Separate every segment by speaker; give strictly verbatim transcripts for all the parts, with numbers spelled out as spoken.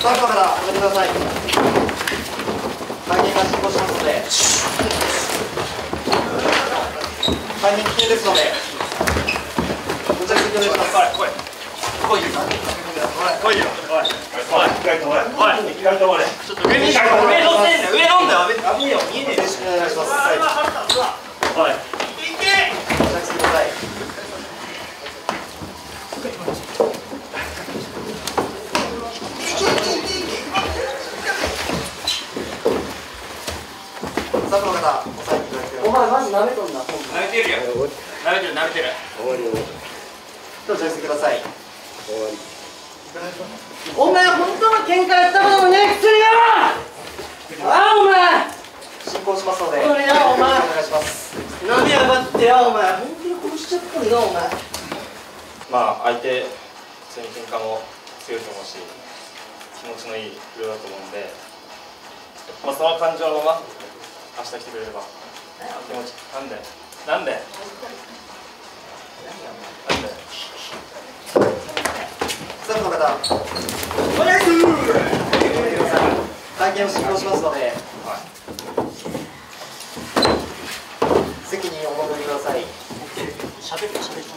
Speaker 1: スタートから始めてください。会見が進行しますので、会見危険ですので、ご着席お願いします。来い、来い、来いよ、おい、おい、意外とおい、意外とおい、ちょっと上に、上乗せんだよ、上飲んだよ、危ねえよ、見えねえ。よろしくお願いします。はい。いけ。ご着席ください。スタッフの方、押さえていただきます。お前マジ舐めとんな。舐めてるよ。舐めてる、舐めてる。終わりよ。どうぞ着席ください。終わり。お前本当の喧嘩やったこともねえくせによ。ああお前。進行しますので。お前。お願いします。何やがってよお前。本当に殺しちゃったんだお前。
Speaker 2: まあ相手普通に喧嘩も強いと思うし、気持ちのいいプレーだと思うんで、まあその感情のまま明日来てくれれば。気持ちなんでなんでなんで
Speaker 1: スタッフの方、お願いします。会見を進行しますので、はい、席にお戻りください。しゃべるしゃべる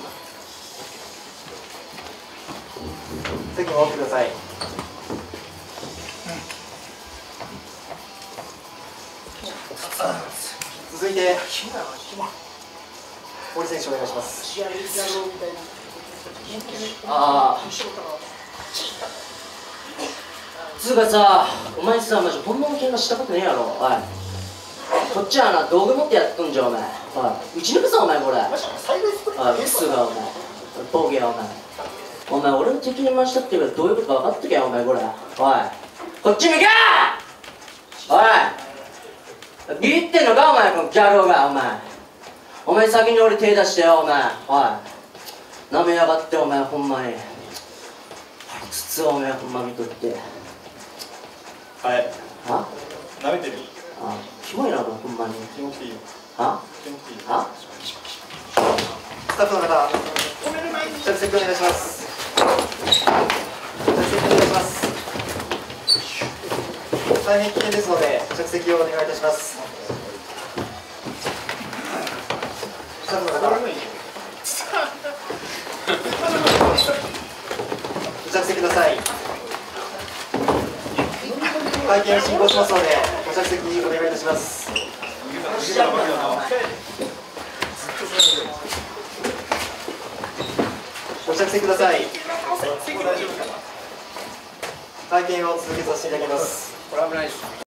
Speaker 1: 席に戻ってください。続いて、堀選手お願いします。
Speaker 3: ああ。つうかさ、お前さ、マジ本物喧嘩したことねえやろ。おい。こっちはな、道具持ってやっとんじゃん、お前。おい。打ち抜くぞ、お前、これ。おい、クソが、お前。ボケや、お前。お前、俺の敵に回したっていうか、どういうことか分かってけよ、お前、これ。おい。こっち向け！おい。ビビってんのか、お前、このギャルが、お前。お前先に俺手出してよ、お前。おい。なめやがって、お前、ほんまに。筒をお前、ほんま見とって。
Speaker 2: はい。
Speaker 3: は？
Speaker 2: なめてる。
Speaker 3: あ、キモいな、お前、ほんまに。
Speaker 2: キモくていいよ。
Speaker 3: は？
Speaker 2: キモくていいよ。
Speaker 3: は？
Speaker 1: スタッフの方、着席お願いします。着席お願いします。大変危険ですので、着席をお願いいたします。スタッフの方、着席ください。会見を進行しますので、ご着席お願いいたします。ご着席ください。会見を続けさせていただきます。